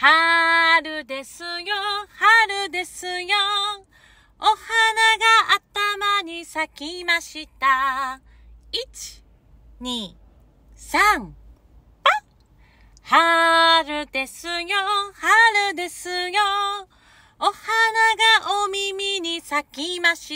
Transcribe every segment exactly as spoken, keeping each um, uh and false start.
春ですよ、春ですよ。お花が頭に咲きました。一、二、三、パッ。春ですよ、春ですよ。お花がお耳に咲きました。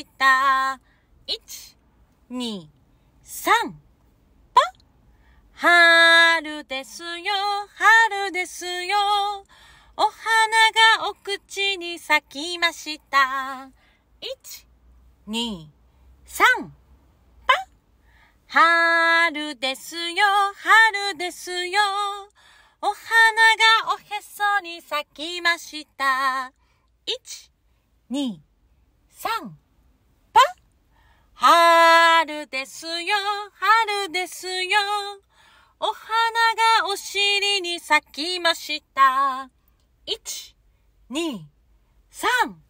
一、二、三、パッ。春ですよ、春ですよ。お花がお口に咲きました。一、二、三、パッ。春ですよ、春ですよ。お花がおへそに咲きました。一、二、三、パッ。春ですよ、春ですよ。お花がお尻に咲きました。一、二、三、